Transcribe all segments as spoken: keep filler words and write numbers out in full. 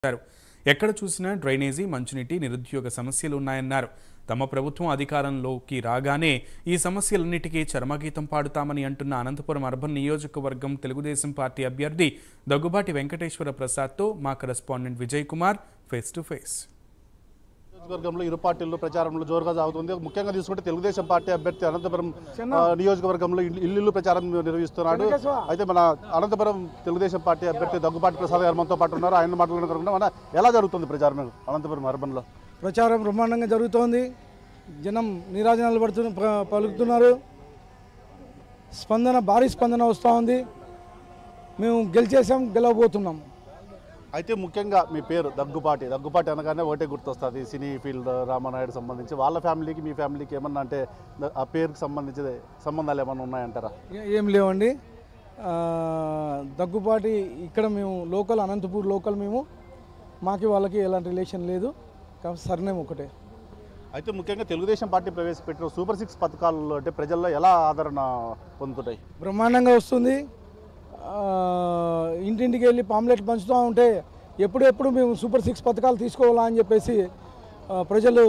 ఎక్కడ చూసినా డ్రైనేజీ, మంచినీటి, నిరుద్యోగ సమస్యలు ఉన్నాయన్నారు. తమ ప్రభుత్వం అధికారంలోకి రాగానే ఈ సమస్యలన్నిటికీ చరమగీతం పాడుతామని అంటున్న అనంతపురం అర్బన్ నియోజకవర్గం తెలుగుదేశం పార్టీ అభ్యర్థి దగ్గుబాటి వెంకటేశ్వర ప్రసాద్తో మా correspondent Vijay Kumar face to face. నియోజకవర్గంలో ఇరు పార్టీల్లో ప్రచారంలో జోరుగా సాగుతుంది. ముఖ్యంగా తీసుకుంటే తెలుగుదేశం పార్టీ అభ్యర్థి అనంతపురం నియోజకవర్గంలో ఇల్లు ప్రచారం నిర్వహిస్తున్నాడు. అయితే మన అనంతపురం తెలుగుదేశం పార్టీ అభ్యర్థి దగ్గుబాటి ప్రసాద్ గారు మనతో పాటు ఉన్నారు. ఆయన మాట్లాడుకుంటున్నా మన ఎలా జరుగుతుంది ప్రచారం అనంతపురం అర్బన్లో? ప్రచారం బ్రహ్మాండంగా జరుగుతోంది. జనం నీరాజనాలు పడుతు పలుకుతున్నారు. స్పందన భారీ స్పందన వస్తూ ఉంది. మేము గెలిచేసాం, గెలవబోతున్నాం. అయితే ముఖ్యంగా మీ పేరు దగ్గుపాటి దగ్గుపాటి అనగానే ఒకటే గుర్తొస్తుంది సినీ ఫీల్డ్ రామానాయుడు సంబంధించి. వాళ్ళ ఫ్యామిలీకి మీ ఫ్యామిలీకి ఏమన్నా అంటే ఆ పేరుకి సంబంధించి సంబంధాలు ఏమన్నా ఉన్నాయంటారా? ఏం లేవండి. దగ్గుపాటి ఇక్కడ మేము లోకల్, అనంతపూర్ లోకల్. మేము మాకి వాళ్ళకి ఎలాంటి రిలేషన్ లేదు. కాబట్టి సర్నేమ్ ఒకటే. అయితే ముఖ్యంగా తెలుగుదేశం పార్టీ ప్రవేశపెట్టిన సూపర్ సిక్స్ పథకాలు అంటే ప్రజల్లో ఎలా ఆదరణ పొందుతాయి? బ్రహ్మాండంగా వస్తుంది. ఇంటింటికి వెళ్ళి పాంప్లెట్ పంచుతూ ఉంటే ఎప్పుడెప్పుడు మేము సూపర్ సిక్స్ పథకాలు తీసుకోవాలా అని చెప్పేసి ప్రజలు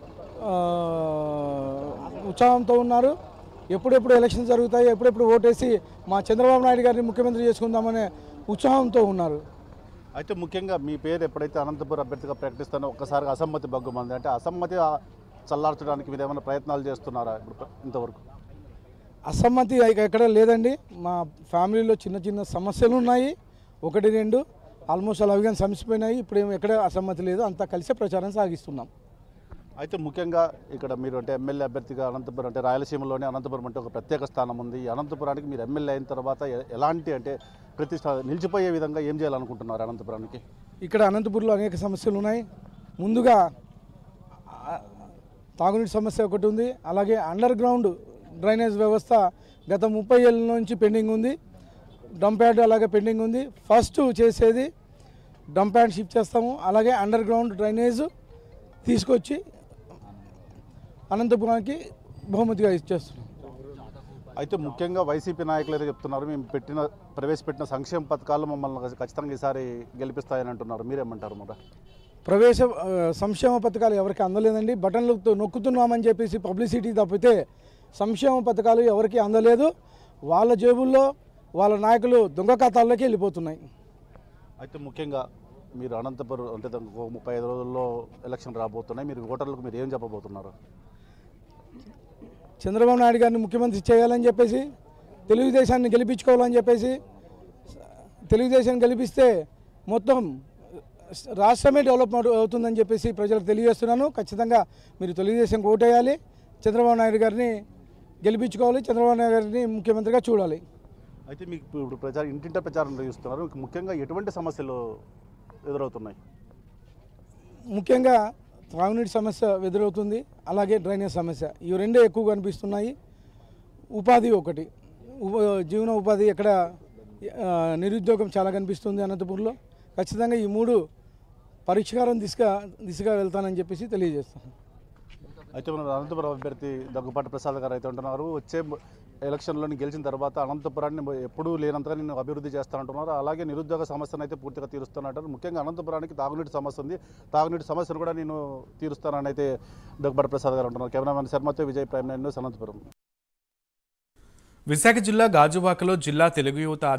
ఉత్సాహంతో ఉన్నారు. ఎప్పుడెప్పుడు ఎలక్షన్స్ జరుగుతాయి, ఎప్పుడెప్పుడు ఓటేసి మా చంద్రబాబు నాయుడు గారిని ముఖ్యమంత్రి చేసుకుందామనే ఉత్సాహంతో ఉన్నారు. అయితే ముఖ్యంగా మీ పేరు ఎప్పుడైతే అనంతపురం అభ్యర్థిగా ప్రకటిస్తానో ఒక్కసారిగా అసమ్మతి బగ్గుమంది. అంటే అసమ్మతి చల్లార్చడానికి మీరు ఏమైనా ప్రయత్నాలు చేస్తున్నారా ఇప్పుడు ఇంతవరకు? అసమ్మతి ఎక్కడ లేదండి. మా ఫ్యామిలీలో చిన్న చిన్న సమస్యలు ఉన్నాయి, ఒకటి రెండు. ఆల్మోస్ట్ అలా అవిగా సమసిపోయినాయి. ఇప్పుడు ఏమి ఎక్కడ అసమ్మతి లేదు. అంతా కలిసే ప్రచారం సాగిస్తున్నాం. అయితే ముఖ్యంగా ఇక్కడ మీరు అంటే ఎమ్మెల్యే అభ్యర్థిగా అనంతపురం అంటే రాయలసీమలోనే అనంతపురం అంటే ఒక ప్రత్యేక స్థానం ఉంది. ఈ అనంతపురానికి మీరు ఎమ్మెల్యే అయిన తర్వాత ఎలాంటి అంటే ప్రతిష్ట నిలిచిపోయే విధంగా ఏం చేయాలనుకుంటున్నారు అనంతపురానికి? ఇక్కడ అనంతపురంలో అనేక సమస్యలు ఉన్నాయి. ముందుగా తాగునీటి సమస్య ఒకటి ఉంది. అలాగే అండర్ గ్రౌండ్ డ్రైనేజ్ వ్యవస్థ గత ముప్పై ఏళ్ళ నుంచి పెండింగ్ ఉంది. డంప్ యార్డ్ అలాగే పెండింగ్ ఉంది. ఫస్ట్ చేసేది డంప్ యార్డ్ షిఫ్ట్ చేస్తాము. అలాగే అండర్ గ్రౌండ్ డ్రైనేజ్ తీసుకొచ్చి అనంతపురానికి బహుమతిగా ఇచ్చేస్తున్నాం. అయితే ముఖ్యంగా వైసీపీ నాయకులు అయితే చెప్తున్నారు, మేము పెట్టిన ప్రవేశపెట్టిన సంక్షేమ పథకాలు మమ్మల్ని ఖచ్చితంగా ఈసారి గెలిపిస్తాయని అంటున్నారు. మీరేమంటారు? మరి ప్రవేశ సంక్షేమ పథకాలు ఎవరికి అందలేదండి. బటన్లు నొక్కుతున్నామని చెప్పేసి పబ్లిసిటీ తప్పితే సంక్షేమ పథకాలు ఎవరికి అందలేదు. వాళ్ళ జేబుల్లో వాళ్ళ నాయకులు దొంగ ఖాతాల్లోకి వెళ్ళిపోతున్నాయి. అయితే ముఖ్యంగా మీరు అనంతపురం అంటే ముప్పై ఐదు రోజుల్లో ఎలక్షన్ రాబోతున్నాయి. మీరు ఓటర్లకు మీరు ఏం చెప్పబోతున్నారు? చంద్రబాబు నాయుడు గారిని ముఖ్యమంత్రి చేయాలని చెప్పేసి, తెలుగుదేశాన్ని గెలిపించుకోవాలని చెప్పేసి, తెలుగుదేశాన్ని గెలిపిస్తే మొత్తం రాష్ట్రమే డెవలప్మెంట్ అవుతుందని చెప్పేసి ప్రజలకు తెలియజేస్తున్నాను. ఖచ్చితంగా మీరు తెలుగుదేశంకి ఓటేయాలి, చంద్రబాబు నాయుడు గారిని గెలిపించుకోవాలి, చంద్రబాబు నాయుడు గారిని ముఖ్యమంత్రిగా చూడాలి. అయితే మీకు ఇప్పుడు ప్రచారం ఇంటింట ప్రచారం నిర్వహిస్తున్నారు. ముఖ్యంగా ఎటువంటి సమస్యలు ఎదురవుతున్నాయి? ముఖ్యంగా త్రాగునీటి సమస్య ఎదురవుతుంది, అలాగే డ్రైనేజ్ సమస్య. ఇవి రెండే ఎక్కువ కనిపిస్తున్నాయి. ఉపాధి ఒకటి, జీవన ఉపాధి ఎక్కడ నిరుద్యోగం చాలా కనిపిస్తుంది అనంతపూర్లో. ఖచ్చితంగా ఈ మూడు పరిష్కారం దిశగా దిశగా వెళ్తానని చెప్పేసి తెలియజేస్తాను. అయితే మన అనంతపురం అభ్యర్థి దగ్గుబాటి ప్రసాద్ గారు అయితే ఉంటున్నారు, వచ్చే ఎలక్షన్లోని గెలిచిన తర్వాత అనంతపురాన్ని ఎప్పుడూ లేనంతగా నేను అభివృద్ధి చేస్తానంటున్నారు. అలాగే నిరుద్యోగ సమస్యను అయితే పూర్తిగా తీరుస్తానంటారు. ముఖ్యంగా అనంతపురానికి తాగునీటి సమస్య ఉంది, తాగునీటి సమస్యను కూడా నేను తీరుస్తానని అయితే దగ్గుబాటి ప్రసాద్ గారు అంటున్నారు. కెమెరామెన్ శర్మతో Vijay, prime nine news, Anantapuram. Visakha జిల్లా గాజువాకలో జిల్లా తెలుగు యువత